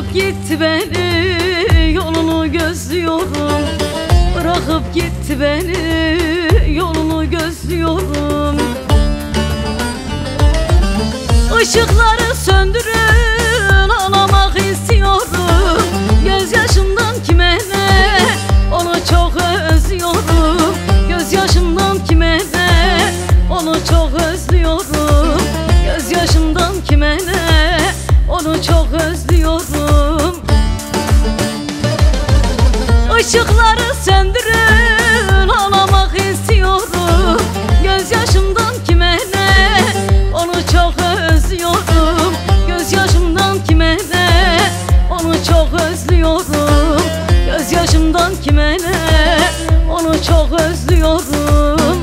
Bırakıp gitti beni, yolunu gözlüyorum. Bırakıp gitti beni, yolunu gözlüyorum. Işıkları söndürün, ağlamak istiyorum. Gözyaşımdan kime ne, onu çok özlüyorum. Gözyaşımdan kime ne, onu çok özlüyorum. Gözyaşımdan kime ne, onu çok özlüyorum. Işıkları söndürün, ağlamak istiyorum. Gözyaşımdan kime ne, onu çok özlüyorum. Gözyaşımdan kime ne, onu çok özlüyorum. Gözyaşımdan kime ne, onu çok özlüyorum.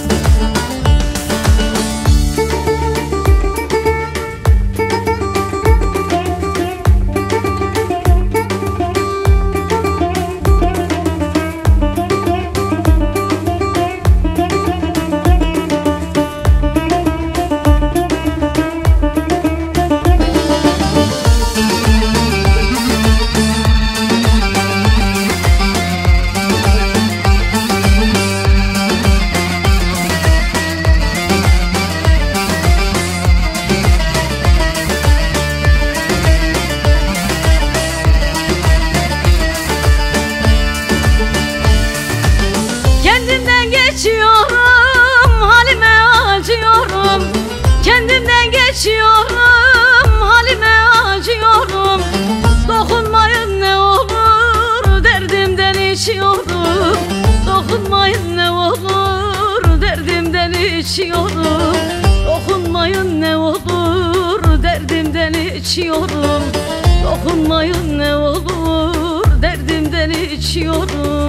Kendimden geçiyorum, halime acıyorum. Kendimden geçiyorum, halime acıyorum. Dokunmayın ne olur, derdimden içiyorum. Dokunmayın ne olur, derdimden içiyorum. Dokunmayın ne olur, derdimden içiyorum. Dokunmayın ne olur, derdimden içiyorum.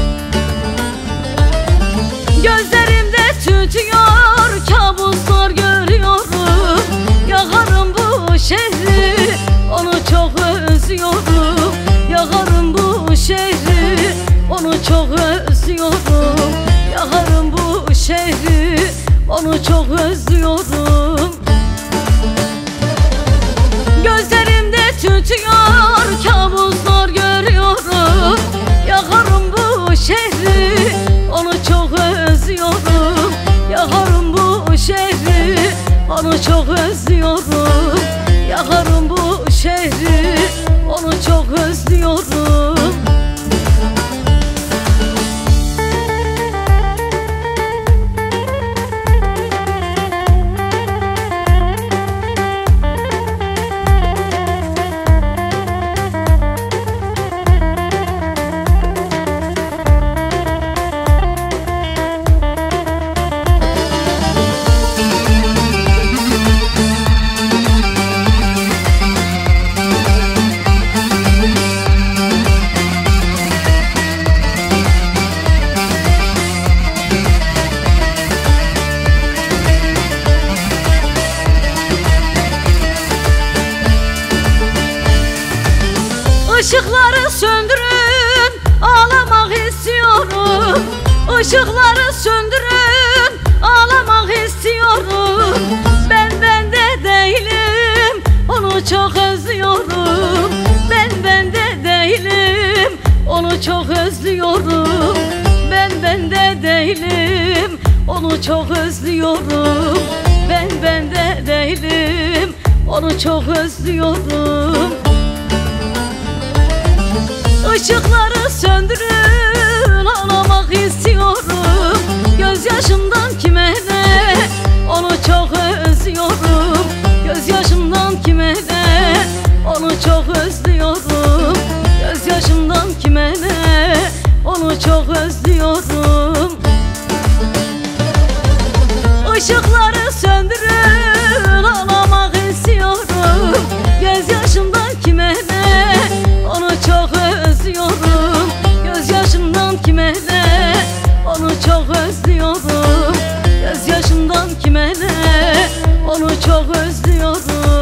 Gözlerimde tütüyor, kabuslar görüyorum. Yakarım bu şehri, onu çok özlüyorum. Yakarım bu şehri, onu çok özlüyorum. Yakarım bu şehri, onu çok özlüyorum. Gözlerimde tütüyor, kabuslar görüyorum. Yakarım bu şehri, onu çok özlüyorum. Yakarım bu şehri, onu çok özlüyorum. Yakarım bu şehri, onu çok özlüyorum. Işıkları söndürün, ağlamak istiyorum. Işıkları söndürün, ağlamak istiyorum. Ben bende değilim, onu çok özlüyorum. Ben bende değilim, onu çok özlüyorum. Ben bende değilim, onu çok özlüyorum. Ben bende değilim, onu çok özlüyorum. Işıkları söndürün, ağlamak istiyorum. Gözyaşımdan kime ne, onu çok özlüyorum. Gözyaşımdan kime ne, onu çok özlüyorum. Gözyaşımdan kime ne, onu çok özlüyorum. Işıkları söndürün, ağlamak istiyorum. Gözyaşımdan kime ne, onu çok özlüyorum. Gözyaşımdan kime ne, onu çok özlüyorum. Gözyaşımdan kime ne, onu çok özlüyorum.